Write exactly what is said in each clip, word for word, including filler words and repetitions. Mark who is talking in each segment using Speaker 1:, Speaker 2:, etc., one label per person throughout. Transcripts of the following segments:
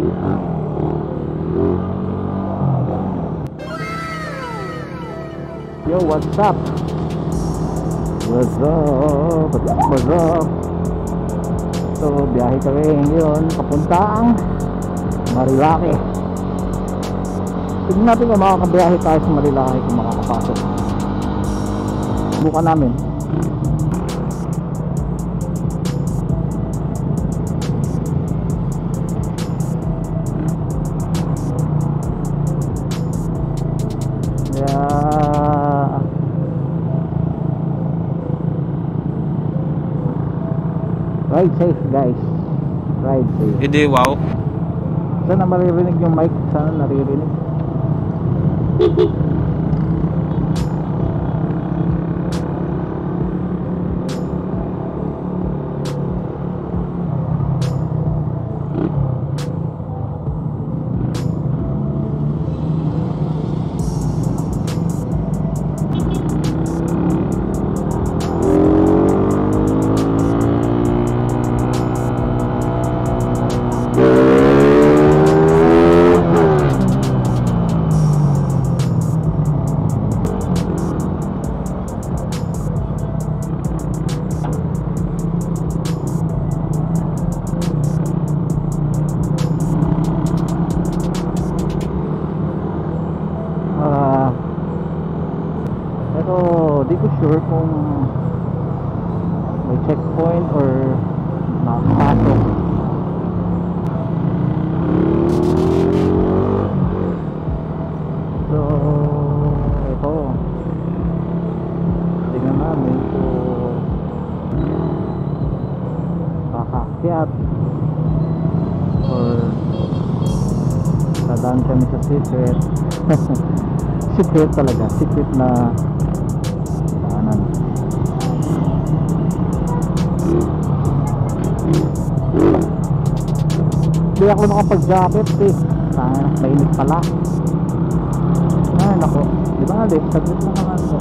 Speaker 1: Yo, what's up? What's up? What's up? What's up? So, biyahe kami ngayon papuntang Marilaki. Tignan natin kung makakabiyahe tayo sa Marilaki, kung makakapasok. Bukan namin. Yeah. Ride safe, guys. Ride safe.
Speaker 2: Hindi, wow.
Speaker 1: Sana maririnig yung mic. Sana naririnig. Di ko sure kung may checkpoint or nakapasok. So ito, tingnan namin kung kakakyat or dadaan kami sa secret. Secret talaga, secret na hindi ako nakapag-jacket eh. Sana, mainit pala. Ay, nako. Di ba alit? Saglit lang naman ko.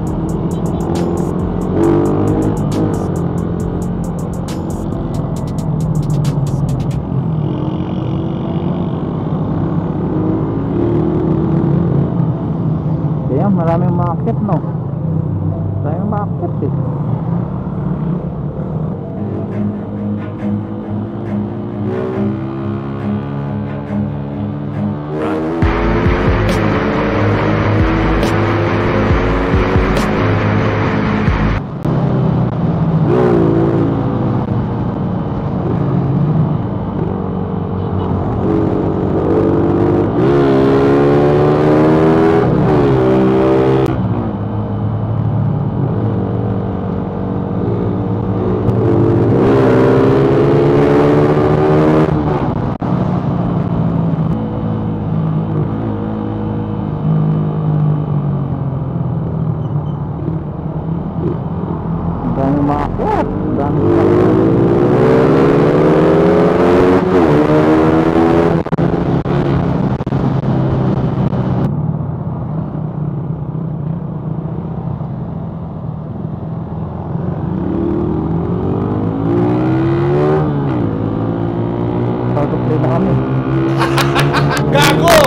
Speaker 1: Kaya maraming makakit, no? Maraming makakit eh. Dami maakyat, dami pag-play na kami.
Speaker 2: Gago!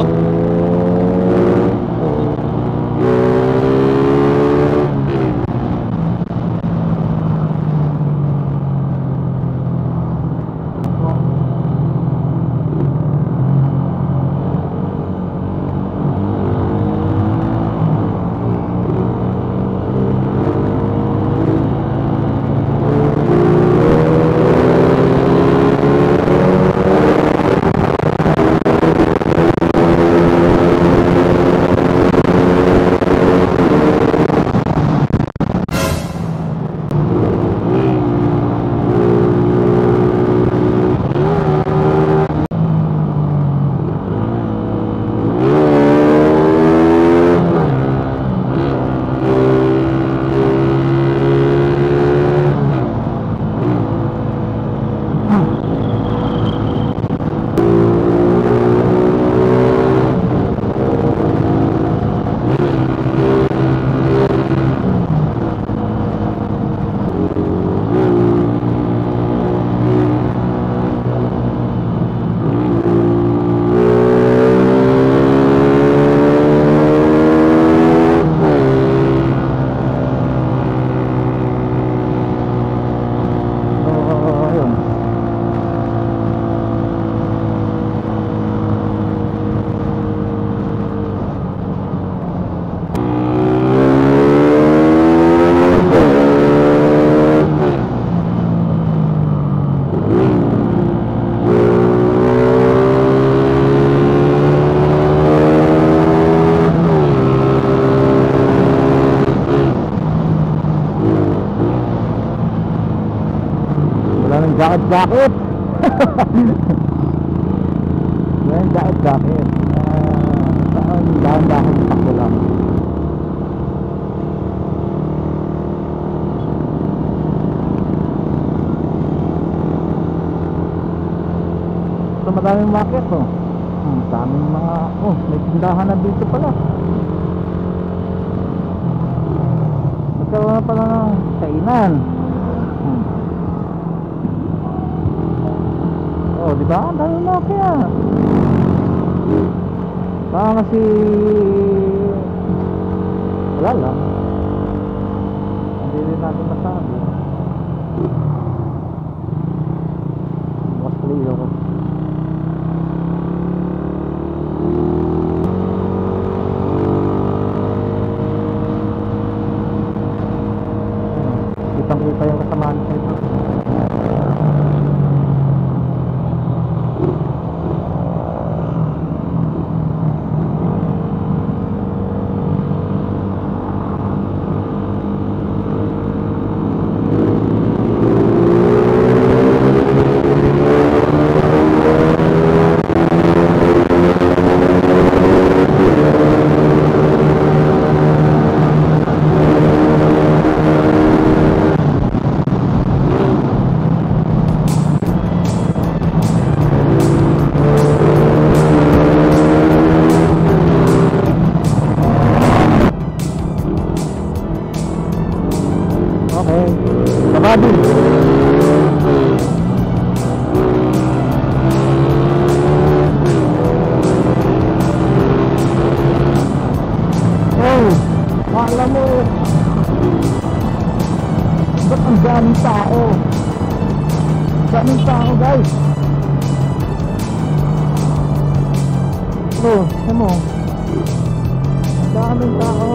Speaker 1: jacket jacket. Yan, jacket jacket. Ah, saan dahan-dahan takbo lang. So madaming market, oh. Hmm, daming mga, oh, may tindahan na dito pala. Nagkaroon na pala ng kainan. Hmm. Oh, di ba? Ang daming market. Baka kasi wala lang, hindi rin natin masabi. Mas liyo ko. Kitang kita yung kasamaan ko ito. Oh, ano mo? Ang daming tao.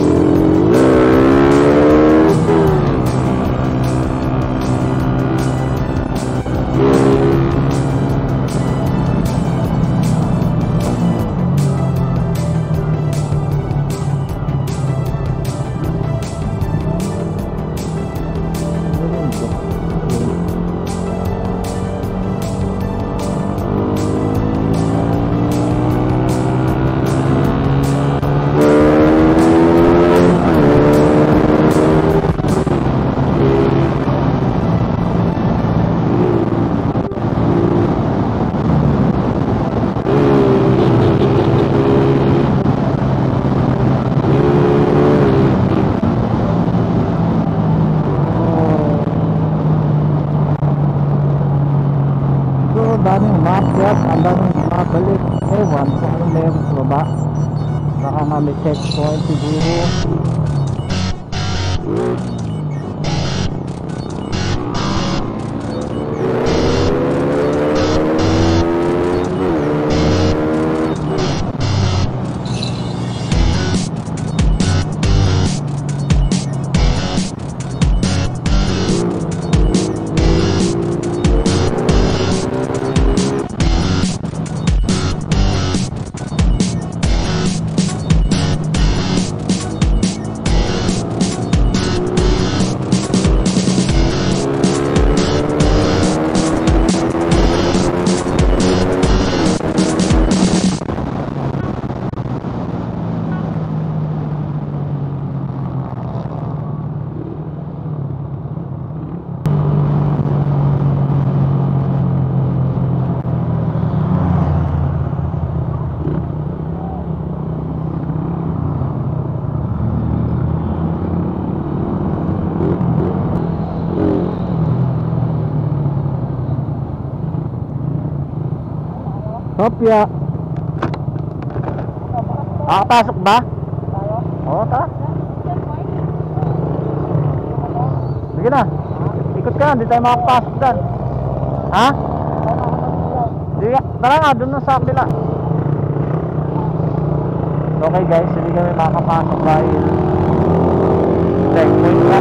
Speaker 1: Daming makyat, ang daming mabalik. Ewan kung ano meron sa baba. Baka nga may checkpoint siguro. Sopya. Nakapasok ba? Oo, ta. Sige na. Ikot ka, hindi tayo makapasok dyan. Ha? Sige, tara nga, dun na sa kabila. Okay guys, hindi kami makapasok dahil checkpoint lang.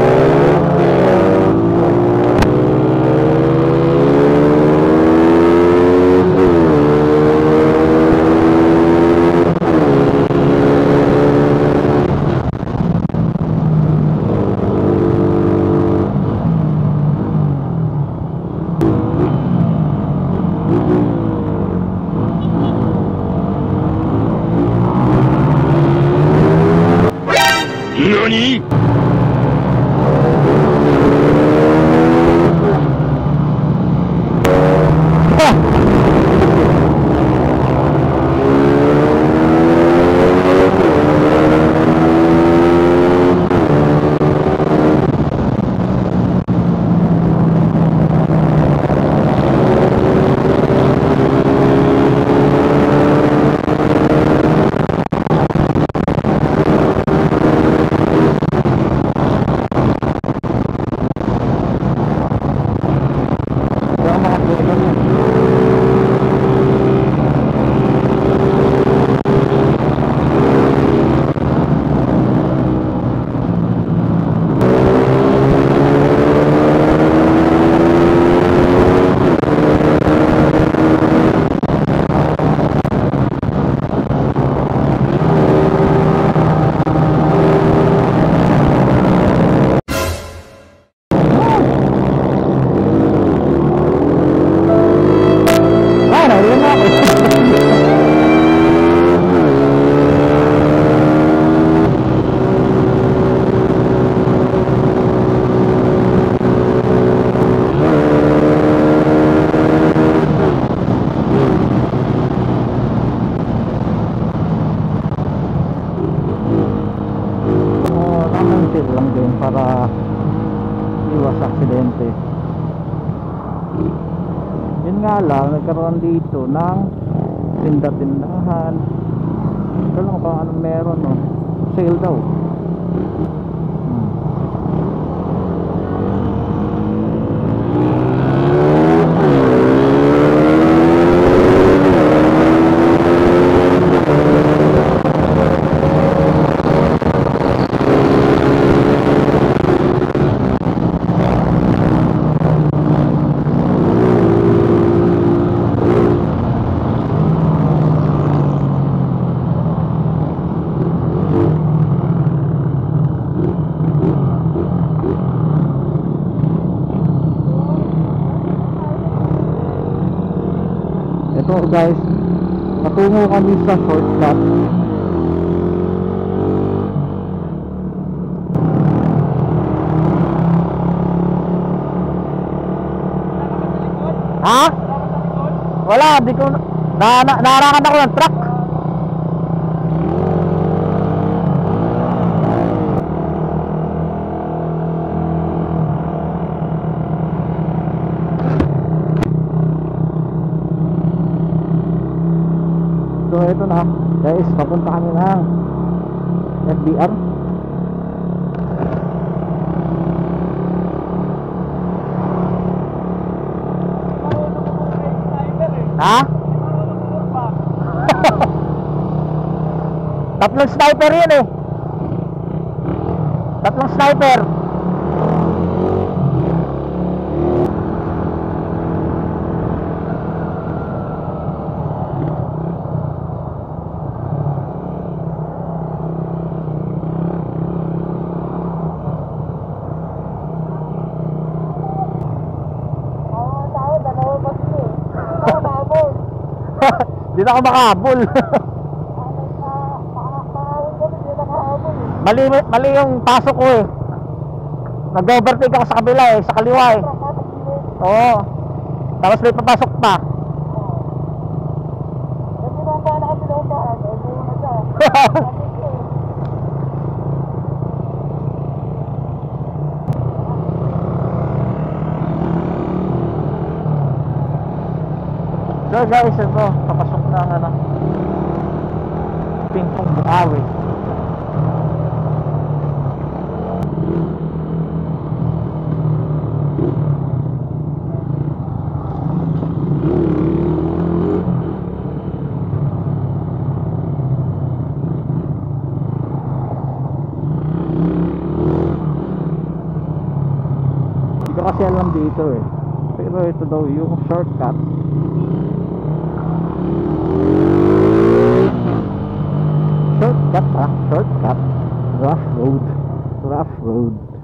Speaker 2: Nani?
Speaker 1: lang din para iwas aksidente. Yun nga lang, nagkaroon dito ng tinda-tindahan. Ito lang kung anong meron, no? Sale daw. hmm. Ito guys, patungo kami sa shortcut. Ha? Wala, di ko na, na, narakan ako ng truck. So ito na guys, papunta kami ng F B R. Ha? Tatlong sniper yun eh. Tatlong sniper. Di na ako makahabol. Mali, mali yung pasok ko eh. Nag-overtake ako sa kabila eh, sa kaliwa eh. Oo. Tapos may papasok pa. So guys, ito, papasok na ang ano, Pingpong Bukawi. Hindi ko kasi alam dito eh, pero ito daw yung shortcut. Shortcut ah, shortcut. Rough road. Rough road.